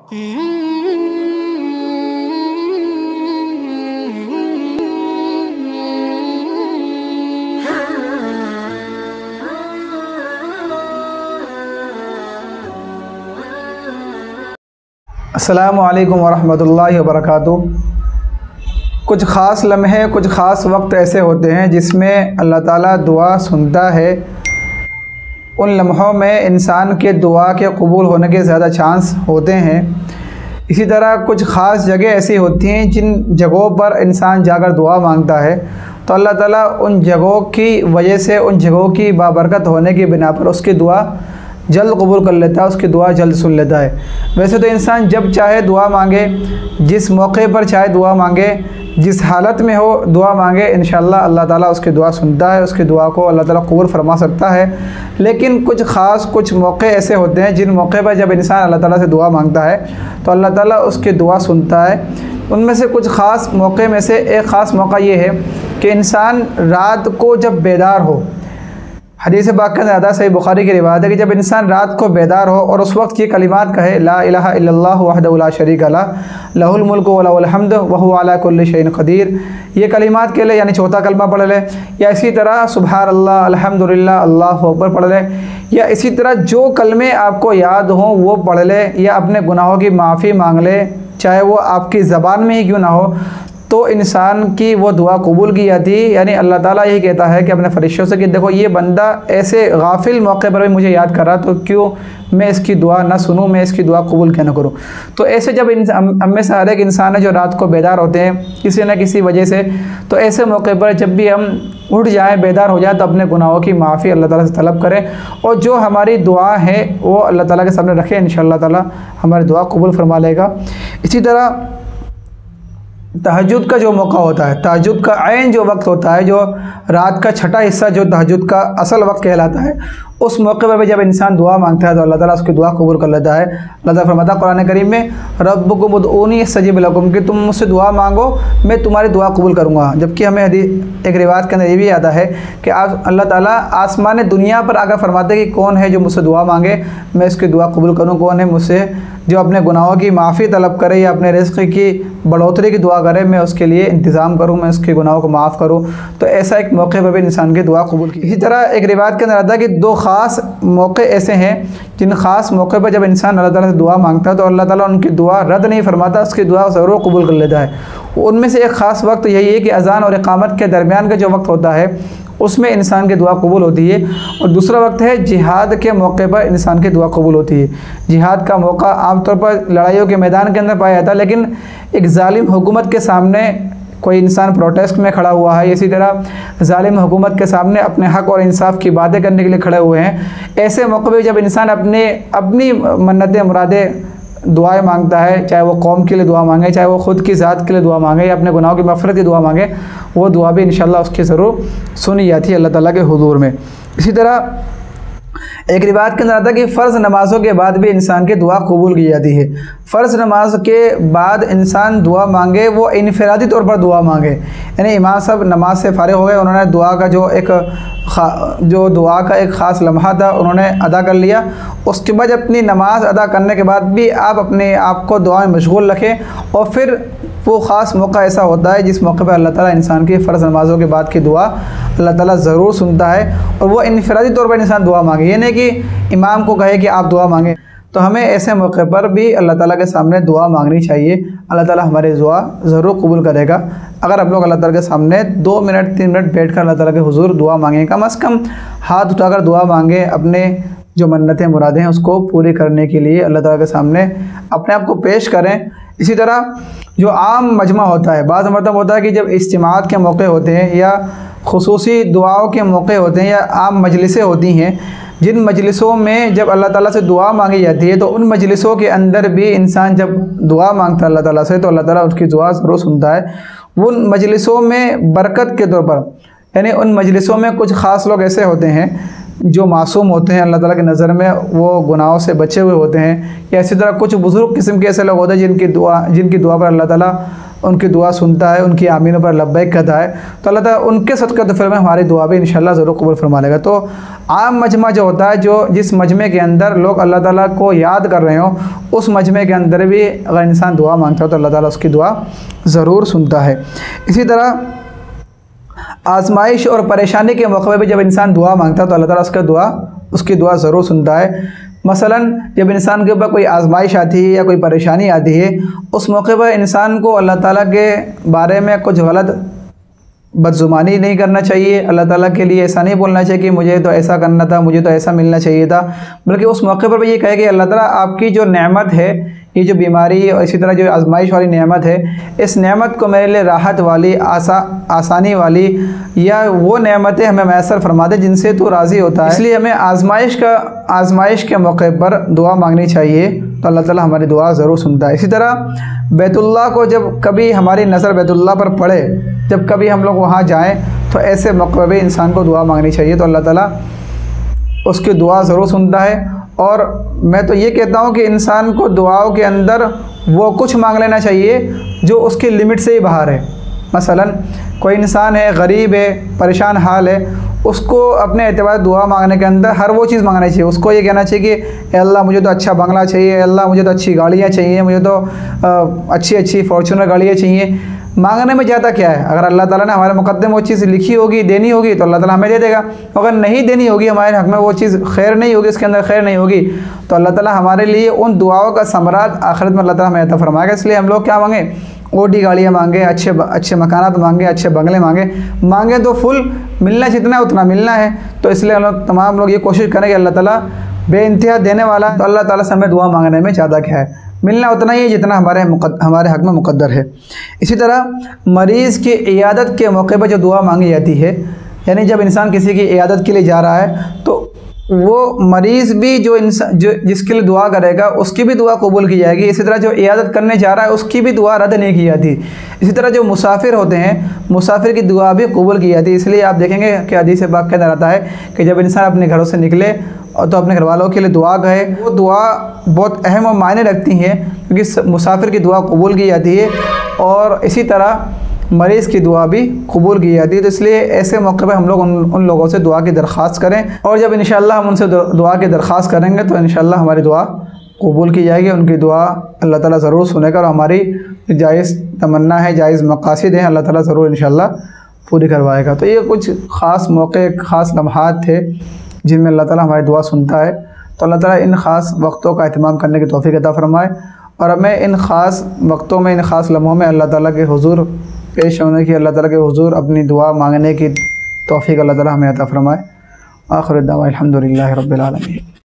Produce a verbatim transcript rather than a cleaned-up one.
अस्सलामु अलैकुम वरहमतुल्लाहि वबरकातुहू। कुछ ख़ास लम्हे, कुछ ख़ास वक्त ऐसे होते हैं जिसमें अल्लाह ताला दुआ सुनता है। उन लम्हों में इंसान के दुआ के कबूल होने के ज़्यादा चांस होते हैं। इसी तरह कुछ ख़ास जगह ऐसी होती हैं जिन जगहों पर इंसान जाकर दुआ मांगता है तो अल्लाह ताला उन जगहों की वजह से, उन जगहों की बाबरकत होने की बिना पर उसकी दुआ जल्द कबूल कर लेता है, उसकी दुआ जल्द सुन लेता है। वैसे तो इंसान जब चाहे दुआ मांगे, जिस मौके पर चाहे दुआ मांगे, जिस हालत में हो दुआ मांगे, इंशाअल्लाह अल्लाह ताला उसकी दुआ सुनता है, उसकी दुआ को अल्लाह ताला कबूल फरमा सकता है। लेकिन कुछ ख़ास कुछ मौके ऐसे होते हैं जिन मौके पर जब इंसान अल्लाह ताला से दुआ मांगता है तो अल्लाह ताला उसकी दुआ सुनता है। उनमें से कुछ ख़ास मौके में से एक ख़ास मौका ये है कि इंसान रात को जब बेदार हो, हदीस पाक के अंदर सही बुखारी की रिवायत है कि जब इंसान रात को बेदार हो और उस वक्त ये कलिमात कहे, ला इलाहा इल्लल्लाह वहदहु ला शरीका लह, लहुल मुल्कु व लहुल हम्द व हुवा अला कुल्लि शैइन क़दीर, ये कलिमात के लिए यानी चौथा कलमा पढ़ ले, या इसी तरह सुबहान अल्लाह अल्हम्दुलिल्लाह अल्लाहु अकबर पढ़ ले, या इसी तरह जो कलमे आपको याद हों वो पढ़ ले, या अपने गुनाहों की माफ़ी मांग ले, चाहे वो आपकी ज़बान में ही क्यों ना हो, तो इंसान की वो दुआ कबूल की जाती है। यानी अल्लाह ताला यही कहता है कि अपने फरिश्तों से कि देखो ये बंदा ऐसे गाफिल मौके पर भी मुझे याद कर रहा, तो क्यों मैं इसकी दुआ ना सुनूं, मैं इसकी दुआ कबूल क्यों ना करूं। तो ऐसे जब हम में से हर एक इंसान है जो रात को बेदार होते हैं किसी न किसी वजह से, तो ऐसे मौके पर जब भी हम उठ जाएँ, बेदार हो जाए, तो अपने गुनाहों की माफ़ी अल्लाह ताला से तलब करें और जो हमारी दुआ है वो अल्लाह ताला के सामने रखें। इंशाअल्लाह ताला हमारी दुआ कबूल फरमा लेगा। इसी तरह तहज्जुद का जो मौका होता है, तहज्जुद का ऐन जो वक्त होता है, जो रात का छठा हिस्सा जो तहज्जुद का असल वक्त कहलाता है, उस मौके पर भी जब इंसान दुआ मांगता है तो अल्लाह ताला उसकी दुआ कबूल कर लेता है। अल्लाह ताला फरमाता है कुरान करीम में, रब्बुकुम उदऊनी अस्तजिब लकुम, कि तुम मुझसे दुआ मांगो मैं तुम्हारी दुआ कबूल करूँगा। जबकि हमें हदीस एक रिवायत के अंदर ये भी आता है कि आज अल्लाह ताला आसमान दुनिया पर आकर फरमाते कि कौन है जो मुझसे दुआ मांगे मैं इसकी दुआ कबूल करूँ, कौन है मुझसे जो अपने गुनाहों की माफ़ी तलब करे या अपने रिज़्क़ की बढ़ोतरी की दुआ करे, मैं उसके लिए इंतज़ाम करूँ, मैं उसके गुनाहों को माफ़ करूँ। तो ऐसा एक मौके पर भी इंसान की दुआ कबूल की। इसी तरह एक रिवायत के अंदर आता है कि दो ख़ास मौके ऐसे हैं जिन ख़ास मौके पर जब इंसान अल्लाह ताला से दुआ मांगता है तो अल्लाह ताला उनकी दुआ रद्द नहीं फरमाता, उसकी दुआ ज़रूर कबूल कर लेता है। उनमें से एक ख़ास वक्त यही है कि अज़ान और इक़ामत के दरमियान का जो वक्त होता है उसमें इंसान की दुआ कबूल होती है, और दूसरा वक्त है जिहाद के मौके पर इंसान की दुआ कबूल होती है। जिहाद का मौका आमतौर पर लड़ाइयों के मैदान के अंदर पाया जाता है, लेकिन एक ज़ालिम हुकूमत के सामने कोई इंसान प्रोटेस्ट में खड़ा हुआ है, इसी तरह ज़ालिम हुकूमत के सामने अपने हक़ और इंसाफ की बातें करने के लिए खड़े हुए हैं, ऐसे मौके पर जब इंसान अपने अपनी मन्नतें मुरादें दुआएं मांगता है, चाहे वो कौम के लिए दुआ मांगे, चाहे वो ख़ुद की ज़ात के लिए दुआ मांगे या अपने गुनाहों की मग़फ़िरत की दुआ मांगे, वो दुआ भी इंशाअल्लाह उसकी ज़रूर सुनी जाती है अल्लाह ताला के हुज़ूर में। इसी तरह एक रिवायत के अंदर आता है कि फ़र्ज़ नमाज़ों के बाद भी इंसान की दुआ कबूल की जाती है। फ़र्ज़ नमाज के बाद इंसान दुआ मांगे वो इनफरादी तौर पर दुआ मांगे, यानी इमाम साहब नमाज से फ़ारिग़ हो गए, उन्होंने दुआ का जो एक जो दुआ का एक ख़ास लम्हा था उन्होंने अदा कर लिया, उसके बाद अपनी नमाज अदा करने के बाद भी आप अपने आप को दुआ में मशगूल रखें। और फिर वो ख़ास मौका ऐसा होता है जिस मौके पर अल्लाह ताला इंसान की फ़र्ज़ नमाज़ों के बाद की दुआ अल्लाह ताला ज़रूर सुनता है, और वो इनफरादी तौर पर इंसान दुआ मांगे, ये नहीं कि इमाम को कहे कि आप दुआ मांगें। तो हमें ऐसे मौके पर भी अल्लाह ताला के सामने दुआ मांगनी चाहिए, अल्लाह ताला हमारी दुआ ज़रूर कबूल करेगा। अगर आप लोग अल्लाह ताला के सामने दो मिनट तीन मिनट बैठ कर अल्लाह ताला के हुज़ूर दुआ मांगें, कम अज़ कम हाथ उठाकर दुआ मांगें, अपने जो मन्नतें मुरादें हैं उसको पूरी करने के लिए अल्लाह ताला के सामने अपने आप को पेश करें। इसी तरह जो आम मजमा होता है, बाज़ मतलब होता है कि जब इज्तिमात के मौके होते हैं या खुसूसी दुआओं के मौके होते हैं या आम मजलिसें होती हैं, जिन मजलिसों में जब अल्लाह ताला से दुआ मांगी जाती है तो उन मजलिसों के अंदर भी इंसान जब दुआ मांगता है अल्लाह ताला से तो अल्लाह ताला उसकी दुआ ज़रूर सुनता है। उन मजलिसों में बरकत के तौर पर, यानी उन मजलिसों में कुछ ख़ास लोग ऐसे होते हैं जो मासूम होते हैं, अल्लाह ताला की नज़र में वो गुनाहों से बचे हुए होते हैं, या इसी तरह कुछ बुज़ुर्ग किस्म के ऐसे लोग होते हैं जिनकी दुआ जिनकी दुआ पर अल्लाह ताला उनकी दुआ सुनता है, उनकी आमीनों पर लब्बैक कहता है, तो अल्लाह ताला उनके सदक़े तौफ़ील में हमारी दुआ भी इंशाअल्लाह ज़रूर कबूल फरमा लेगा। तो आम मजमा जो होता है, जो जिस मजमे के अंदर लोग अल्लाह ताला को याद कर रहे हो, उस मजमे के अंदर भी अगर इंसान दुआ मांगता है तो अल्लाह ताला उसकी दुआ ज़रूर सुनता है। इसी तरह आज़माइश और परेशानी के मौके पर भी जब इंसान दुआ मांगता है तो अल्लाह ताला उसका दुआ उसकी दुआ ज़रूर सुनता है। मसलन जब इंसान के ऊपर कोई आज़माइश आती है या कोई परेशानी आती है, उस मौके पर इंसान को अल्लाह ताला के बारे में कुछ गलत बदजुबानी नहीं करना चाहिए। अल्लाह ताला के लिए ऐसा नहीं बोलना चाहिए कि मुझे तो ऐसा करना था, मुझे तो ऐसा मिलना चाहिए था, बल्कि उस मौके पर भी ये कहे कि अल्लाह ताला आपकी जो नेमत है, ये जो बीमारी और इसी तरह जो आजमाइश वाली नेमत है, इस नेमत को मेरे लिए राहत वाली, आसा आसानी वाली या वो नेमतें हमें मैसर फरमा दे जिनसे तो राज़ी होता है। इसलिए हमें आजमाइश का आजमाइश के मौके पर दुआ मांगनी चाहिए, तो अल्लाह ताला हमारी दुआ ज़रूर सुनता है। इसी तरह बैतुल्लाह को जब कभी हमारी नज़र बैतुल्लाह पर पड़े, जब कभी हम लोग वहाँ जाएँ, तो ऐसे मौके पर भी इंसान को दुआ मांगनी चाहिए, तो अल्लाह ताला उसकी दुआ ज़रूर सुनता है। और मैं तो ये कहता हूँ कि इंसान को दुआओं के अंदर वो कुछ मांग लेना चाहिए जो उसकी लिमिट से ही बाहर है। मसलन कोई इंसान है, गरीब है, परेशान हाल है, उसको अपने एतबार दुआ मांगने के अंदर हर वो चीज़ मांगना चाहिए। उसको ये कहना चाहिए कि अल्लाह मुझे तो अच्छा बंगला चाहिए, अल्लाह मुझे तो अच्छी गाड़ियाँ चाहिए, मुझे तो अच्छी अच्छी फॉर्चूनर गाड़ियाँ चाहिए। मांगने में ज़्यादा क्या है? अगर अल्लाह ताला ने हमारे मुकद्दर में वो चीज़ लिखी होगी, देनी होगी, तो अल्लाह ताला हमें दे देगा। अगर नहीं देनी होगी, हमारे हक़ में वो चीज़ खैर नहीं होगी, इसके अंदर खैर नहीं होगी, तो अल्लाह ताला हमारे लिए उन दुआओं का समरात आखिरत में अल्लाह ताला हमें अता फरमाएगा। इसलिए हम लोग क्या मांगे? ओडी गाड़ियाँ मांगे, अच्छे अच्छे मकानात मांगे, अच्छे बंगले मांगे मांगे तो फुल मिलना जितना है उतना मिलना है। तो इसलिए हम लोग तमाम लोग ये कोशिश करें कि अल्लाह ताला बेइंतहा देने वाला, तो अल्लाह ताला से हमें दुआ मांगने में ज़्यादा क्या है, मिलना उतना ही है जितना हमारे हमारे हक़ में मुक़द्दर है। इसी तरह मरीज़ की इयादत के मौके पर जो दुआ मांगी जाती है, यानी जब इंसान किसी की इयादत के लिए जा रहा है, तो वो मरीज़ भी जो इंसान जो जिसके लिए दुआ करेगा उसकी भी दुआ कबूल की जाएगी। इसी तरह जो इयादत करने जा रहा है उसकी भी दुआ रद्द नहीं की जाती। इसी तरह जो मुसाफिर होते हैं, मुसाफिर की दुआ भी कबूल की जाती है। इसलिए आप देखेंगे कि हदीस पाक के अंदर आता है कि जब इंसान अपने घरों से निकले और तो अपने घर वालों के लिए दुआ कहे, वो दुआ बहुत अहम और मायने रखती हैं, क्योंकि मुसाफिर की दुआ कबूल की जाती है और इसी तरह मरीज़ की दुआ भी कबूल की जाती है। तो इसलिए ऐसे मौके पर हम लोग उन उन लोगों से दुआ की दरख्वास्त करें, और जब इंशाअल्लाह हम उनसे दुआ की दरख्वास्त करेंगे तो इंशाअल्लाह हमारी दुआ कबूल की जाएगी। उनकी दुआ अल्लाह ताला ज़रूर सुनेगा और हमारी जायज़ तमन्ना है, जायज़ मकासद हैं, अल्लाह ताला ज़रूर इंशाअल्लाह पूरी करवाएगा। तो ये कुछ ख़ास मौके, ख़ास लम्हात थे जिनमें अल्लाह ताला हमारी दुआ सुनता है। तो अल्लाह ताला इन ख़ास वक्तों का एहतमाम करने की तौफ़ीक़ अता फ़रमाए, और हमें इन ख़ास वक्तों में, इन ख़ास लम्हों में अल्लाह ताला के हुज़ूर पेश होने की, अल्लाह ताला के हुज़ूर अपनी दुआ मांगने की तौफ़ीक़ अल्लाह ताला हमें अता फ़रमाए। आखिर दावा अल्हम्दुलिल्लाहि रब्बिल आलमीन।